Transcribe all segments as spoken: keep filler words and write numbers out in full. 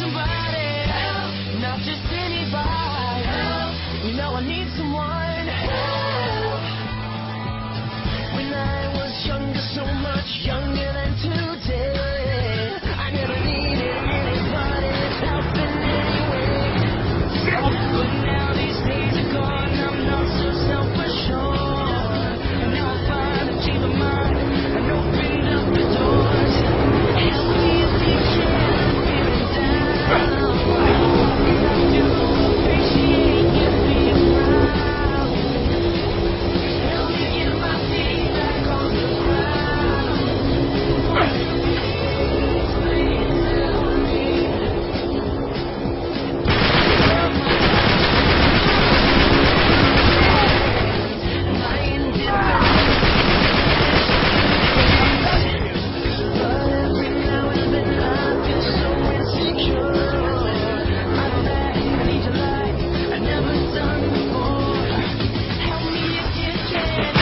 somebody help, not just anybody help. You know I need someone help. When I was younger, so much younger than today, I never needed anybody's help in any way. But now these days are gone, I'm not so self-assured. And now I find a team of mine and open up the doors. Help me if you can, I'm feeling down. I do appreciate you being around. Help me get my feet back on the ground. Please help me. Lying down. But every now and then I feel so insecure. I know that I need your light, I never done before. Help me if you can.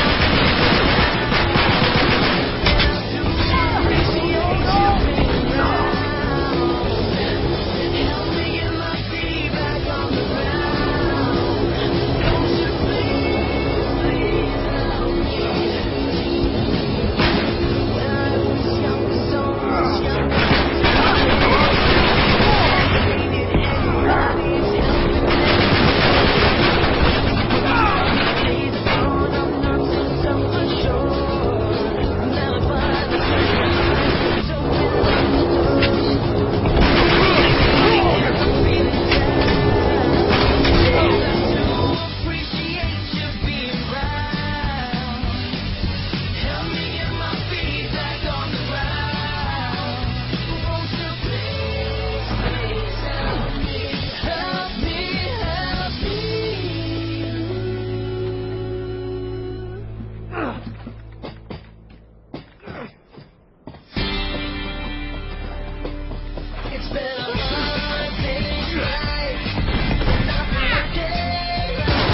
Help me get my feet back on the ground. Don't you please, please help me. When I was young, so much younger, needed anybody's help in days are gone, I'm not so self-assured. Now I find the strength to open up the doors. Appreciate you being around. Help me get my feet back on the ground. Won't you please, please help me, help me, help me. It's been a hard day's night, and I've been working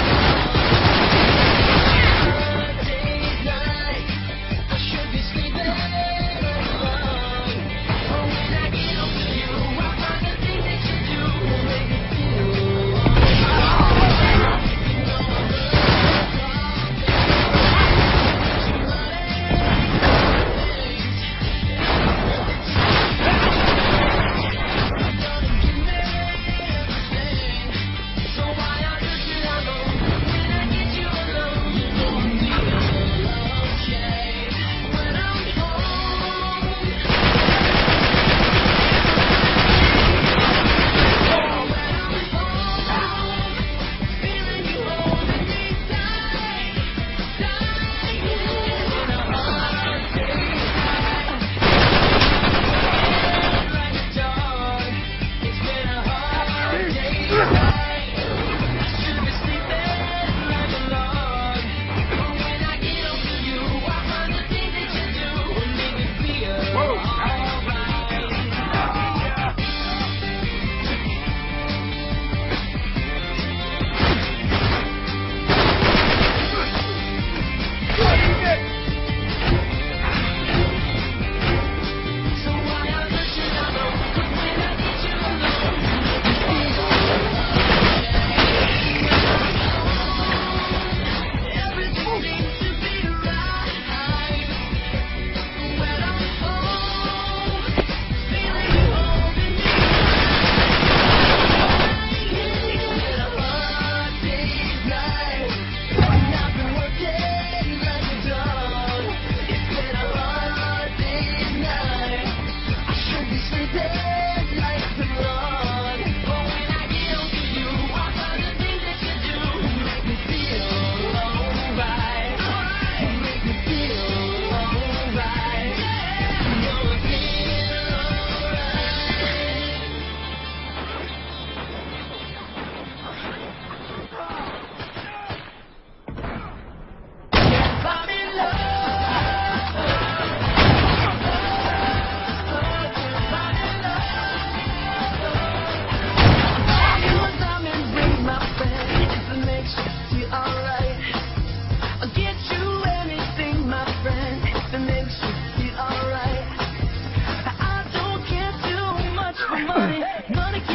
hard day's night. I should be sleeping alone. But when I get home to you, I find the things that you do will make me feel alright. You know I'm so why I just sit alone when I get you alone? You know I'm feeling okay when I'm home. When I'm home, feeling you holding me tight, tight. It's been a hard day's night. Like a dog. It's been a hard day's night. I should be sleeping like a log. But when I get home to you, I find the things that you do will make me feel alright. So why I let you alone when I get you alone? Everything seems to be right when I'm home, feeling you holding me tight. It's been a hard day's night, and I've been working like a dog. It's been a hard day's night. I should be sleeping like a log. But when I get home to you, I find the things that you do make me feel alright. Make me feel alright. Know I feel alright. I'm in love. I'm in love. Your diamond ring, my friend, if it makes you feel alright. I'll get you anything, my friend, if it makes you feel alright. I don't care too much for money. Money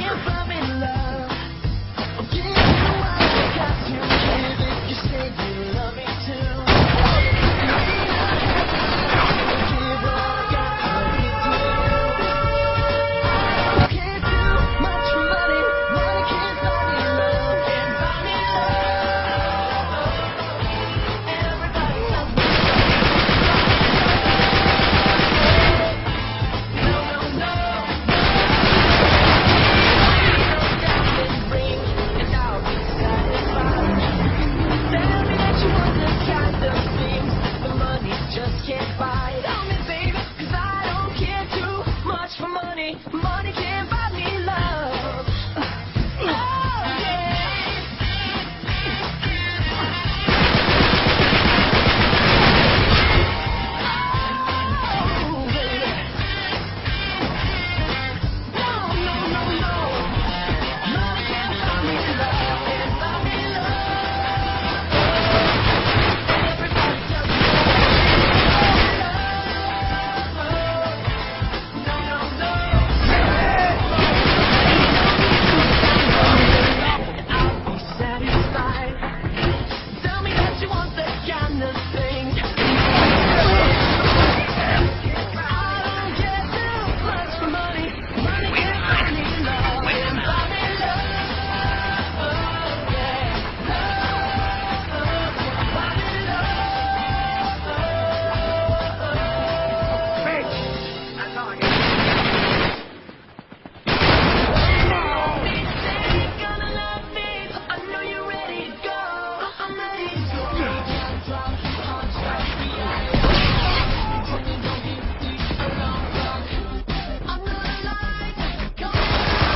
money, money can't buy me love. Oh, yeah. Oh, baby. No, no, no, no. Money can't buy me love. Can't buy me love. Everybody tells me no, no, no. I'll be satisfied. Tell me that you want that kind of thing. I don't care too much for money. Money can't buy me love. Can't buy me love. Yeah. Love. Buy me love. Bitch! That's all I got. Gonna love me. I know you're ready to go. I'm ready to go. I'm gonna lie. Come on.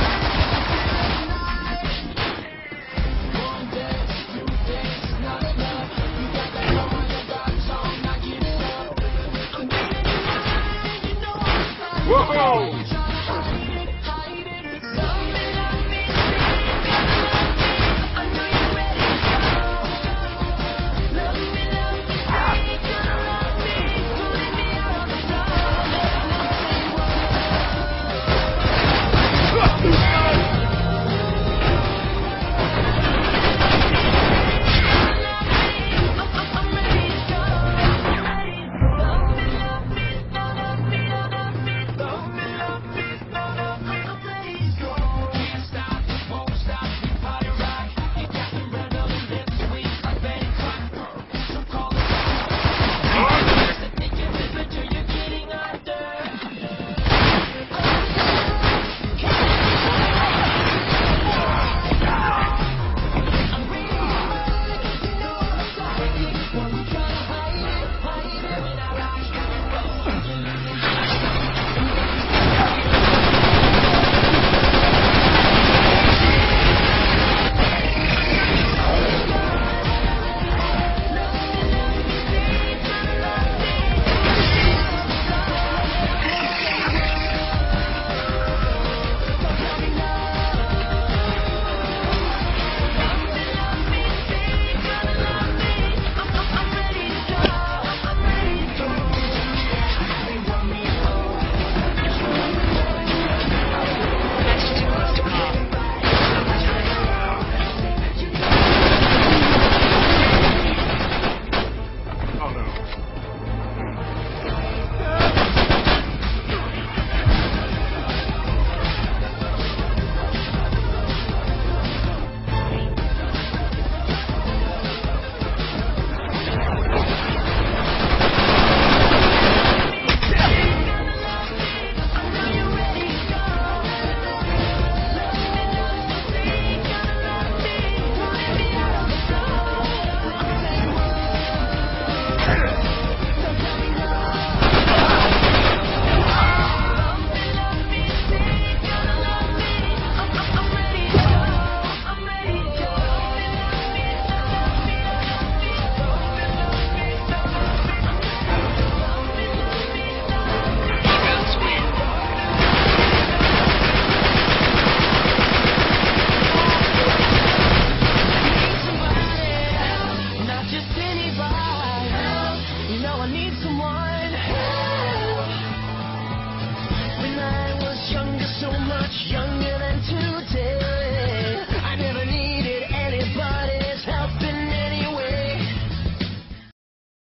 One day, two days, not enough. You got that on your back, so I'm not giving up. I'm giving you mine. You know I'm Whoa!